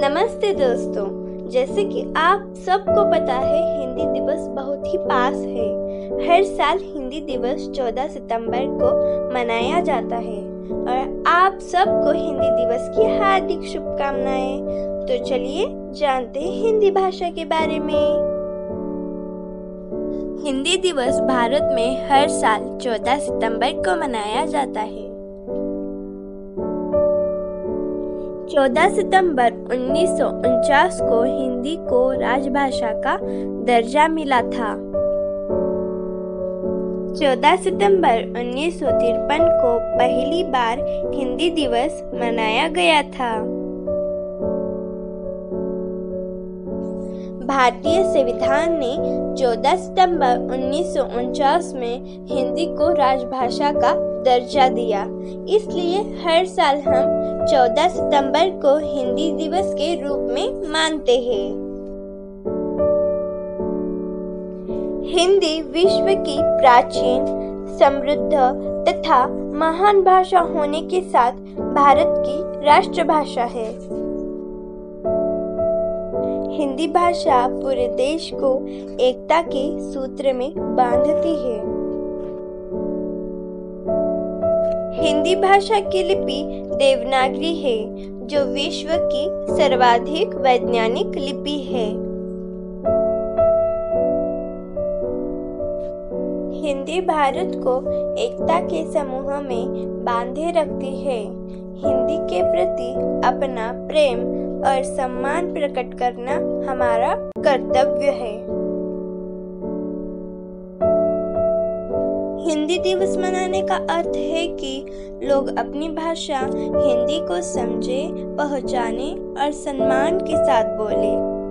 नमस्ते दोस्तों, जैसे कि आप सबको पता है हिंदी दिवस बहुत ही पास है। हर साल हिंदी दिवस 14 सितंबर को मनाया जाता है और आप सबको हिंदी दिवस की हार्दिक शुभकामनाएं। तो चलिए जानते हैं हिंदी भाषा के बारे में। हिंदी दिवस भारत में हर साल 14 सितंबर को मनाया जाता है। 14 सितंबर 1949 को हिंदी को राजभाषा का दर्जा मिला था। 14 सितंबर 1953 को पहली बार हिंदी दिवस मनाया गया था। भारतीय संविधान ने 14 सितंबर 1949 में हिंदी को राजभाषा का दर्जा दिया। इसलिए हर साल हम 14 सितंबर को हिंदी दिवस के रूप में मानते हैं। हिंदी विश्व की प्राचीन, समृद्ध तथा महान भाषा होने के साथ भारत की राष्ट्रभाषा है। हिंदी भाषा पूरे देश को एकता के सूत्र में बांधती है। हिंदी भाषा की लिपि देवनागरी है, जो विश्व की सर्वाधिक वैज्ञानिक लिपि है। हिंदी भारत को एकता के समूह में बांधे रखती है। हिंदी के प्रति अपना प्रेम और सम्मान प्रकट करना हमारा कर्तव्य है। हिंदी दिवस मनाने का अर्थ है कि लोग अपनी भाषा हिंदी को समझे, पहचाने और सम्मान के साथ बोले।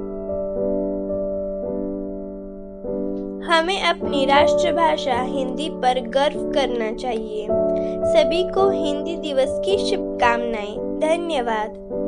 हमें अपनी राष्ट्रभाषा हिंदी पर गर्व करना चाहिए। सभी को हिंदी दिवस की शुभकामनाएं। धन्यवाद।